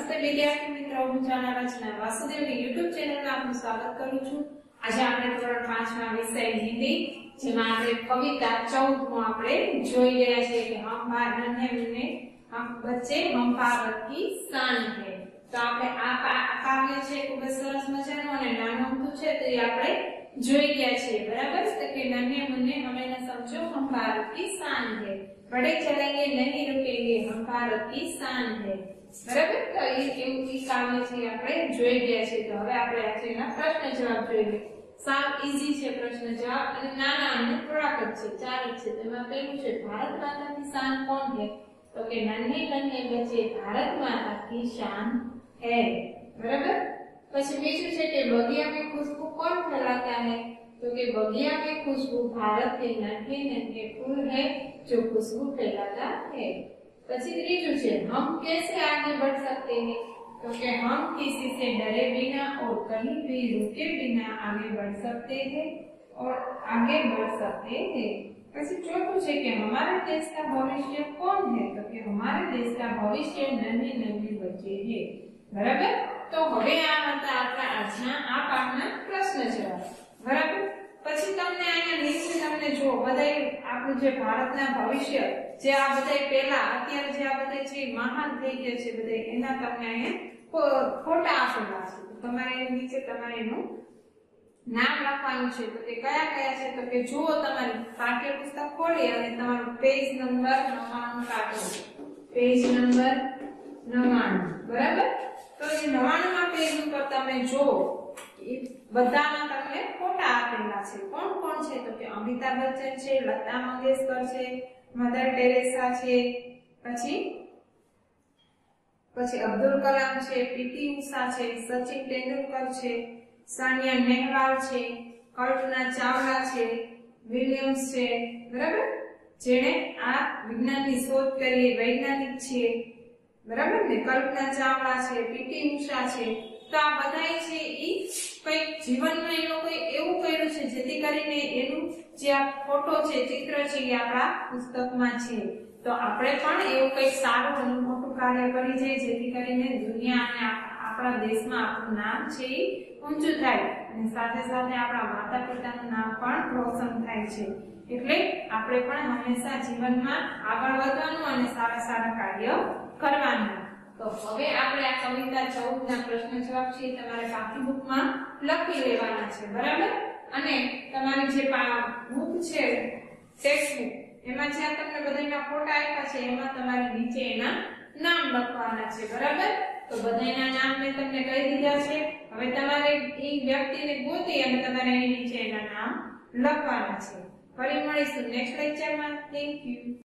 નમસ્તે વિદ્યાર્થી મિત્રો, હું જાના રચના વાસુદેવની YouTube ચેનલમાં આપનું સ્વાગત કરું છું। આજે આપણે ધોરણ 5 માં વિષય હિન્દી, જેમાં આપણે કવિતા 14 માં આપણે જોઈ રહ્યા છીએ કે હમ નન્हे मुन्ने हम बच्चे हम भारत की शान है। તો આપણે આ કાવ્ય છે ખૂબ જ સરસ મજાનું અને નાનું અમથું છે, તો એ આપણે જોઈ ગયા છીએ, બરાબર? તો કે नन्हे मुन्ने हमें न समझो हम भारत की शान है, बड़े चलेंगे नहीं रुकेंगे हम भारत की शान है, बराबर? तो એ કાવ્ય છે આપણે જોઈ ગયા છે। તો હવે આપણે આજે એના પ્રશ્ન જવાબ જોઈએ। સાવ ઈઝી છે પ્રશ્ન જવાબ અને નાના અને થોડાક જ છે, ચાર જ છે। તેમાં પહેલું છે ભારત માતા की शान कौन है? तो के नन्हे नन्हे बच्चे भारत माता की शान है, बराबर? પછી બીજું છે કે બગિયા में खुशबू कौन फैलाता है? तो के बगिया में खुशबू भारत के नन्हे नन्हे फूल है जो खुशबू फैलाता है। પછી ત્રીજું છે हम कैसे आगे बढ़ सकते हैं? तो कि हम किसी से डरे बिना और कहीं भी रुके बिना आगे बढ़ सकते हैं और आगे बढ़ सकते हैं। પછી ચોથું છે કે हमारे देश का भविष्य कौन है? तो कि हमारे देश का भविष्य नन्हे नन्हे बच्चे हैं, बराबर? तो હવે આ હતા આપણા આજના આ પાઠના પ્રશ્ન જવાબ, બરાબર? પછી તમને અહીંયા નીચે તમને જો બધાય આપણું જે ભારતના ભવિષ્ય જે આ બધાય પહેલા અત્યારે જે આ બધાય છે મહાન થઈ ગયા છે બધાય, એના તમને અહીંયા ફોટા આપેલા છે। તો તમારે નીચે તમારે એનું નામ લખવાનું છે। તો તે કયા કયા છે? તો કે જુઓ તમારી પાઠ્યપુસ્તક ખોલી અને તમારું પેજ નંબર 99 કાઢો, પેજ નંબર 99, બરાબર? તો એ 99 માં પેજ ઉપર તમે જો બધાના તમને ફોટા આપેલા છે। કોણ કોણ છે? તો કે અમિતાભ બચ્ચન છે, લતા મંગેશકર છે, મધર ટેરેસા છે, પછી અબ્દુલ કલામ છે, પીટી ઉષા છે, સચિન તેંડુલકર છે, સાનિયા નેહવાલ છે, કલ્પના ચાવલા છે, વિલિયમ્સ છે, બરાબર? જેણે આ વિજ્ઞાનની શોધ કરી, વૈજ્ઞાનિક છે, બરાબર ને? કલ્પના ચાવલા છે, પીટી ઉષા છે। તો આ બધાય છે ઈ કઈક જીવનમાં એ લોકોએ એવું કર્યું છે જેથી કરીને એનું જે આ ફોટો છે, ચિત્ર છે એ આપણા પુસ્તકમાં છે। તો આપણે પણ એવું કઈક સારું અને મોટું કાર્ય કરી છે જેથી કરીને દુનિયા અને આપણા દેશમાં આપણું નામ છે એ ઊંચું થાય અને સાથે સાથે આપણા માતા પિતાનું નામ પણ રોશન થાય છે। એટલે આપણે પણ હંમેશા જીવનમાં આગળ વધવાનું અને સારા સારા કાર્ય કરવાના। તો હવે આપણે આ કવિતા 14 ના પ્રશ્ન જવાબ છે તમારે પાઠ્યબુકમાં લખી લેવાના છે, બરાબર? અને તમારી જે બુક છે ટેક્સ્ટબુક, એમાં જ્યાં તમને બધાના ફોટા આપ્યા છે એમાં તમારે નીચે એના નામ લખવાના છે, બરાબર? તો બધાના નામ મેં તમને કહી દીધા છે। હવે તમારે એ વ્યક્તિને ગોતી અને તમારે એની નીચે એના નામ લખવાના છે। ફરી મળીશું નેક્સ્ટ લેક્ચરમાં। Thank you.